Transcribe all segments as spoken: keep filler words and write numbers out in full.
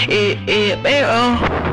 yeah, yeah, Bankroll,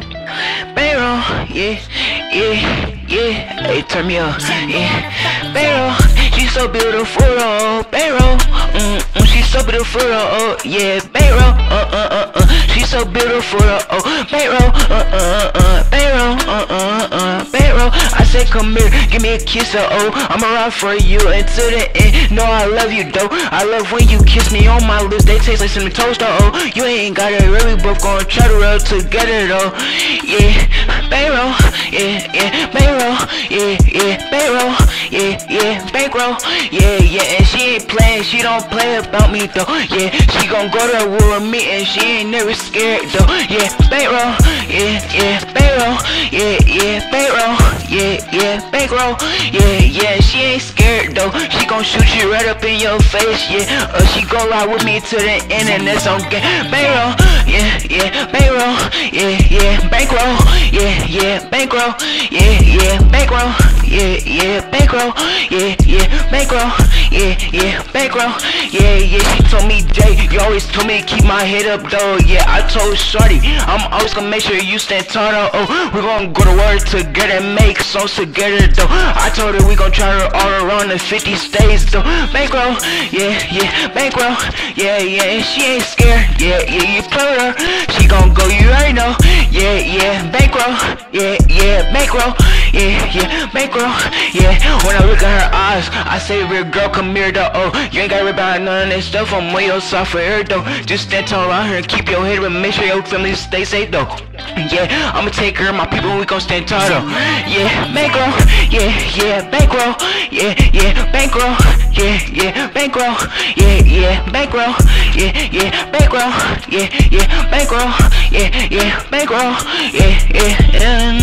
Bankroll, yeah, yeah, yeah, hey, turn me up, yeah, Bankroll, she's so beautiful, oh, Bankroll, mm, mm, she's so beautiful, oh, yeah, Bankroll, uh, uh, uh, uh, she's so beautiful, oh, Bankroll, uh, uh, uh, Bankroll, uh, uh, uh, Bankroll, I said come here, give me a kiss, uh, oh, I'ma ride for you until the end, no, I love you, though, I love when you kiss me on my lips, they taste like cinnamon toast, oh, you ain't got it, really, both gonna try to roll together, though, yeah, Bankroll, yeah, yeah, Bankroll, yeah, yeah, Bankroll, yeah, yeah, Bankroll, yeah, yeah, and she ain't playing, she don't play about me, though, yeah, she gon' go to war with me, and she ain't never scared, though, yeah, Bankroll, yeah, yeah, Bankroll, yeah, yeah, Bankroll, yeah, yeah, Bankroll, yeah, yeah, she ain't scared, though, she gon' shoot you right up in your face, yeah, uh, she gon' ride with me to the end, and that's on game, Bankroll, yeah, yeah, Bankroll, yeah, yeah, Bankroll, yeah, yeah, Bankroll, yeah, yeah, Bankroll, yeah, yeah, Bankroll, yeah, yeah, Bankroll, yeah, yeah, Bankroll, yeah, yeah, she told me, Jay, you always told me to keep my head up, though, yeah, I told Shorty, I'm always gonna make sure you stand tall, oh, we gonna go to work together, make songs together, though, I told her we gon' try her all around the fifty states, though, Bankroll, yeah, yeah, Bankroll, yeah, yeah, and she ain't scared, yeah, yeah, you play with her, she gon' go, you already know, yeah, yeah, Bankroll, yeah, yeah, Bankroll, yeah, yeah, Bankroll, yeah, when I look at her eyes, I say, real girl, come here, though, oh, you ain't gotta worry about none of that stuff, I'm way outside for her, though, just stand tall around her and keep your head up and make sure your family stay safe, though, yeah, I'ma take care of my people and we gon' stand tall, though, yeah, Bankroll, yeah, yeah, Bankroll, yeah, yeah, Bankroll, yeah, yeah, Bankroll, yeah, yeah, Bankroll, yeah, yeah, Bankroll, yeah, yeah, Bankroll, yeah, yeah, Bankroll, yeah, yeah,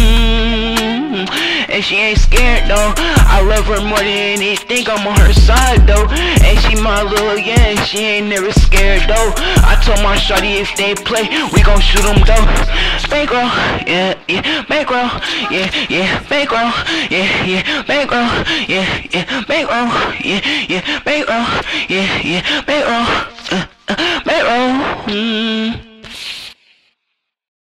mm, and she ain't scared though, I love her more than anything, I'm on her side though, and she my little, yeah, she ain't never scared though, I told my shawty if they play, we gon' shoot them though, Bankroll, yeah, yeah, Bankroll, yeah, yeah, Bankroll, yeah, yeah, Bankroll, yeah, yeah, Bankroll, yeah, yeah, Bankroll, yeah, yeah, Bankroll, uh, uh, Bankroll, mm.